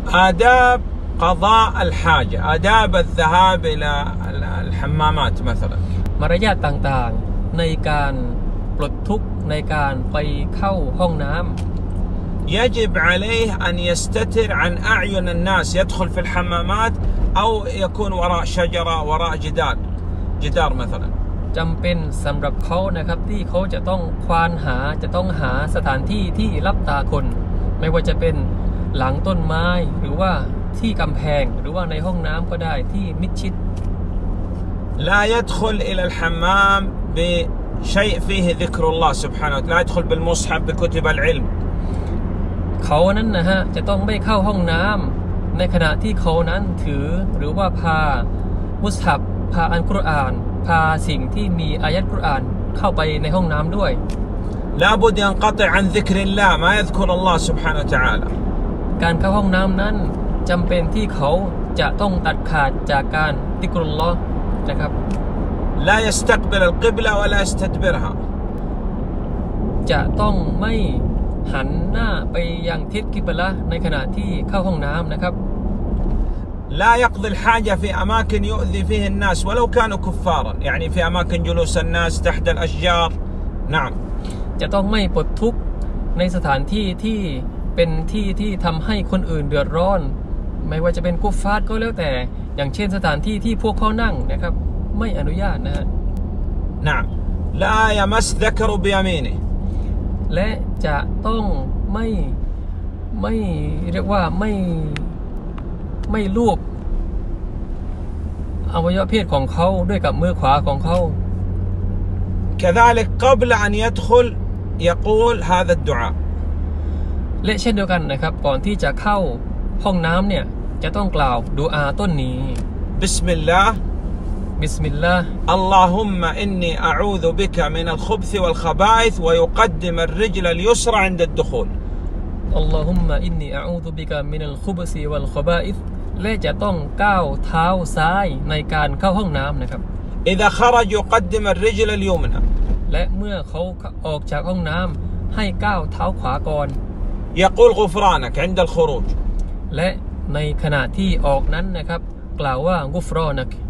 آداب قضاء الحاجة آداب الذهاب إلى الحمامات مثلا มารยาทต่างๆในการปลดทุกข์ในการไปเข้าห้องน้ำ يجب عليه أن يستتر عن أعين الناس يدخل في الحمامات أو يكون وراء شجرة وراء جدار مثلا จำเป็นสำหรับเขานะครับที่เขาจะต้องควานหาจะต้องหาสถานที่ที่รับตาคนไม่ว่าจะเป็นหลังต้นไม้หรือว่าที่กำแพงหรือว่าในห้องน้ำก็ได้ที่มิดชิด لا يدخل إلى الحمام بشيء فيه ذكر الله سبحانه وتعالى لا يدخل بالمصحف بكتب العلم เขานั้นนะฮะจะต้องไม่เข้าห้องน้ำในขณะที่เขานั้นถือหรือว่าพามุสฮับพาอัลกุรอานพาสิ่งที่มีอายะห์กุรอานเข้าไปในห้องน้ำด้วย لابد ينقطع عن ذكر الله ما يذكر الله سبحانه وتعالى การเข้าห้องน้ำนั้นจำเป็นที่เขาจะต้องตัดขาดจากการติกรุลลอฮ์นะครับ لا يستقبل القبلة ولا يستدبرها จะต้องไม่หันหน้าไปยังทิศกิบละในขณะที่เข้าห้องน้ำนะครับ لا يقضي الحاجة في أماكن يؤذي فيه الناس ولو كانوا كفارا يعني في أماكن جلوس الناس تحت الأشجار نعم จะต้องไม่ปลดทุกข์ในสถานที่ที่เป็นที่ที่ทำให้คนอื่นเดือดร้อนไม่ว่าจะเป็นกุฟฟาร์ก็แล้วแต่อย่างเช่นสถานที่ที่พวกเขานั่งนะครับไม่อนุญาตนะฮะ نعم لا يمس ذكره بيمينه และจะต้องไม่เรียกว่าไม่ลูบอวัยวะเพศของเขาด้วยกับมือขวาของเขา كذلك قبل أن يدخل يقول هذا الدعاء และเช่นเดียวกันนะครับก่อนที่จะเข้าห้องน้ำเนี่ยจะต้องกล่าวดุอาต้นนี้ بسم الله بسم الله اللهم إني أعوذ بك من الخبث والخبائث ويقدم الرجل اليسرى عند الدخول اللهم إني أعوذ بك من الخبث والخبائث และจะต้องก้าวเท้าซ้ายในการเข้าห้องน้ำนะครับ إذا خرج يقدم الرجل اليمنى และเมื่อเขาออกจากห้องน้ำให้ก้าวเท้าขวาก่อน يقول غفرانك عند الخروج และในขณะที่ออกนั้นนะครับกล่าวว่ากุฟรอนัก